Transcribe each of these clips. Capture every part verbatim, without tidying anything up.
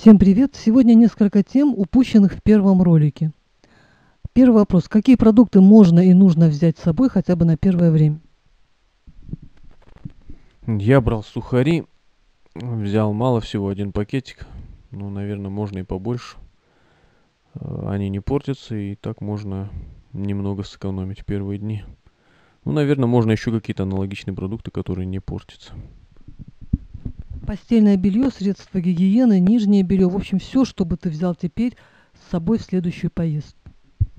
Всем привет! Сегодня несколько тем, упущенных в первом ролике. Первый вопрос. Какие продукты можно и нужно взять с собой хотя бы на первое время? Я брал сухари, взял мало всего, один пакетик. Ну, наверное, можно и побольше. Э, Они не портятся, и так можно немного сэкономить в первые дни. Ну, наверное, можно еще какие-то аналогичные продукты, которые не портятся. Постельное белье, средства гигиены, нижнее белье. В общем, все, что бы ты взял теперь с собой в следующую поездку.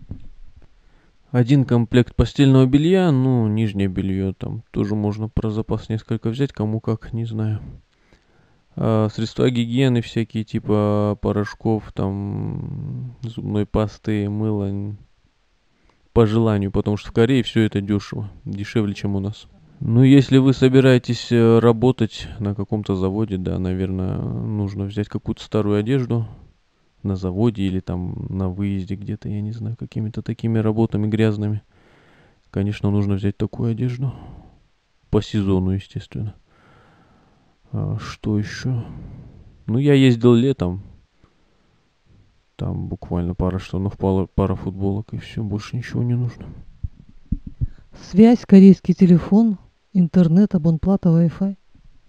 Один комплект постельного белья, ну, нижнее белье там тоже можно про запас несколько взять, кому как, не знаю. А средства гигиены всякие, типа порошков, там, зубной пасты, мыла, н- по желанию, потому что в Корее все это дешево, дешевле, чем у нас. Ну, если вы собираетесь э, работать на каком-то заводе, да, наверное, нужно взять какую-то старую одежду на заводе или там на выезде где-то, я не знаю, какими-то такими работами грязными. Конечно, нужно взять такую одежду. По сезону, естественно. А что еще? Ну, я ездил летом. Там буквально пара штанов, пара, пара футболок и все, больше ничего не нужно. Связь, корейский телефон, интернет, абонплата, Wi-Fi.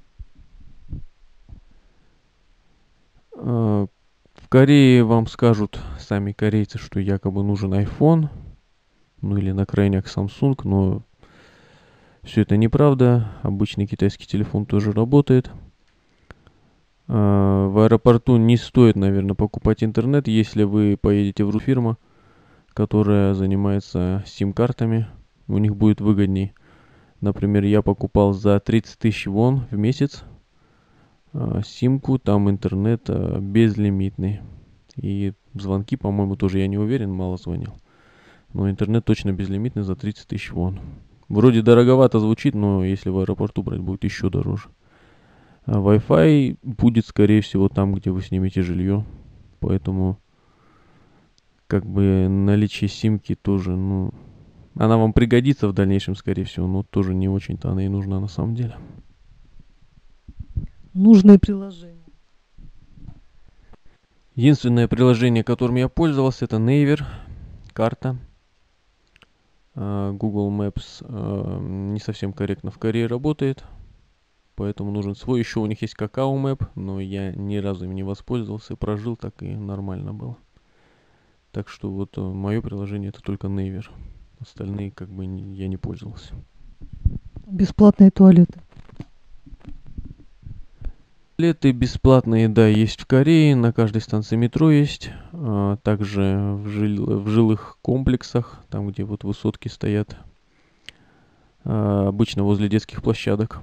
А, В Корее вам скажут сами корейцы, что якобы нужен iPhone, ну или на крайняк Samsung, но все это неправда. Обычный китайский телефон тоже работает. А, В аэропорту не стоит, наверное, покупать интернет, если вы поедете в фирму, которая занимается сим-картами. У них будет выгодней. Например, я покупал за тридцать тысяч вон в месяц а, симку, там интернет а, безлимитный. И звонки, по-моему, тоже я не уверен, мало звонил. Но интернет точно безлимитный за тридцать тысяч вон. Вроде дороговато звучит, но если в аэропорту брать, будет еще дороже. А Wi-Fi будет, скорее всего, там, где вы снимете жилье. Поэтому, как бы, наличие симки тоже, ну, она вам пригодится в дальнейшем, скорее всего, но тоже не очень-то она и нужна на самом деле. Нужные приложения. Единственное приложение, которым я пользовался, это Naver, карта. А, Google Maps а, не совсем корректно в Корее работает, поэтому нужен свой. Еще у них есть Kakao Map, но я ни разу им не воспользовался, прожил так и нормально было. Так что вот мое приложение это только Naver. Остальные как бы не- я не пользовался. Бесплатные туалеты. Туалеты бесплатные, да, есть в Корее, на каждой станции метро есть. А, также в, жил- в жилых комплексах, там где вот высотки стоят, а, обычно возле детских площадок.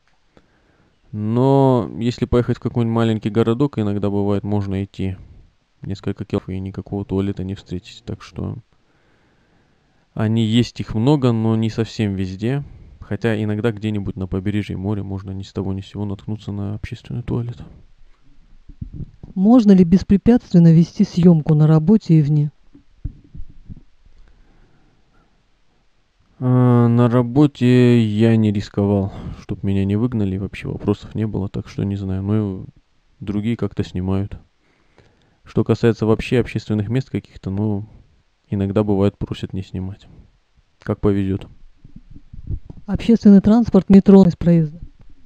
Но если поехать в какой-нибудь маленький городок, иногда бывает можно идти несколько километров и никакого туалета не встретить. Так что они есть, их много, но не совсем везде. Хотя иногда где-нибудь на побережье моря можно ни с того ни с сего наткнуться на общественный туалет. Можно ли беспрепятственно вести съемку на работе и вне? А, на работе я не рисковал, чтобы меня не выгнали, вообще вопросов не было, так что не знаю. Ну, и другие как-то снимают. Что касается вообще общественных мест каких-то, ну, иногда бывает просят не снимать. Как повезет. Общественный транспорт, метро из проезда.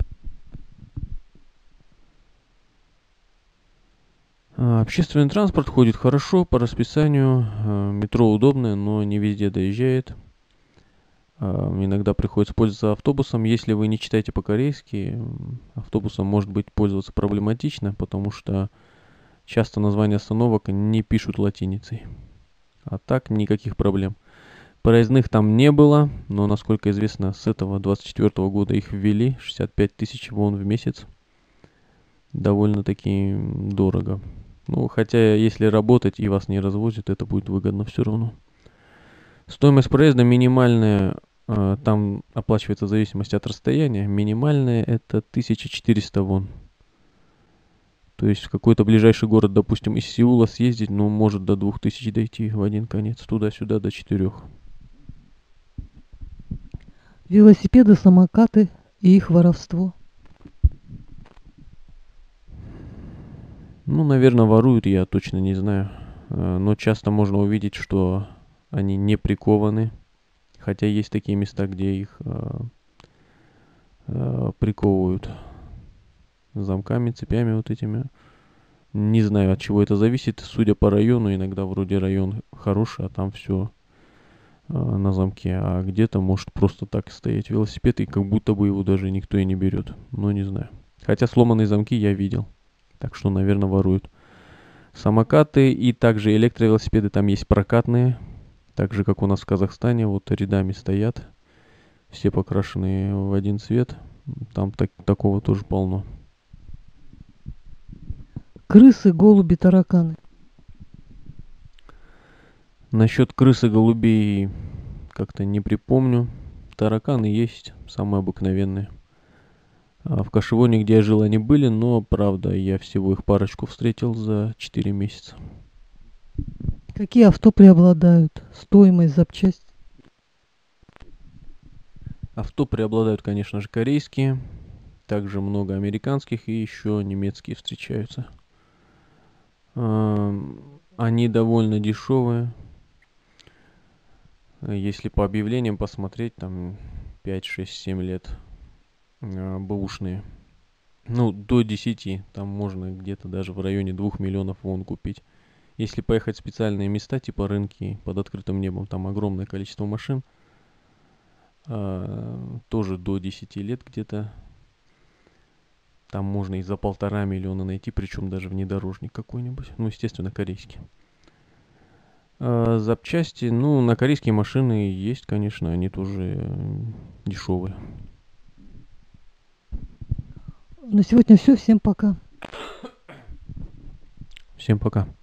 А, Общественный транспорт ходит хорошо по расписанию. а, Метро удобное, но не везде доезжает. А, Иногда приходится пользоваться автобусом. Если вы не читаете по-корейски, м, автобусом может быть пользоваться проблематично, потому что часто названия остановок не пишут латиницей. А так никаких проблем. Проездных там не было, но, насколько известно, с этого двадцать четвёртого года их ввели. шестьдесят пять тысяч вон в месяц. Довольно-таки дорого. Ну, хотя, если работать и вас не развозят, это будет выгодно все равно. Стоимость проезда минимальная, э, там оплачивается в зависимости от расстояния. Минимальная это тысяча четыреста вон. То есть в какой-то ближайший город, допустим, из Сеула съездить, ну, может до двух тысяч дойти в один конец. Туда-сюда до четырех. Велосипеды, самокаты и их воровство. Ну, наверное, воруют, я точно не знаю. Э, Но часто можно увидеть, что они не прикованы. Хотя есть такие места, где их э, э, приковывают замками, цепями вот этими. Не знаю, от чего это зависит. Судя по району, иногда вроде район хороший, а там все на замке. А где-то может просто так стоять велосипед, и как будто бы его даже никто и не берет. Но не знаю. Хотя сломанные замки я видел. Так что, наверное, воруют. Самокаты и также электровелосипеды там есть прокатные. Так же, как у нас в Казахстане. Вот рядами стоят. Все покрашенные в один цвет. Там так, такого тоже полно. Крысы, голуби, тараканы. Насчет крыс и голубей как-то не припомню. Тараканы есть, самые обыкновенные. А в Кашевоне, где я жил, они были, но, правда, я всего их парочку встретил за четыре месяца. Какие авто преобладают? Стоимость, запчасть. Авто преобладают, конечно же, корейские. Также много американских и еще немецкие встречаются. Они довольно дешевые. Если по объявлениям посмотреть, там пять, шесть, семь лет бэушные. Ну, до десяти. Там можно где-то даже в районе двух миллионов вон купить. Если поехать в специальные места, типа рынки под открытым небом, там огромное количество машин. А, тоже до десяти лет где-то. Там можно и за полтора миллиона найти, причем даже внедорожник какой-нибудь. Ну, естественно, корейский. А, запчасти, ну, на корейские машины есть, конечно, они тоже дешевые. На сегодня все. Всем пока. Всем пока.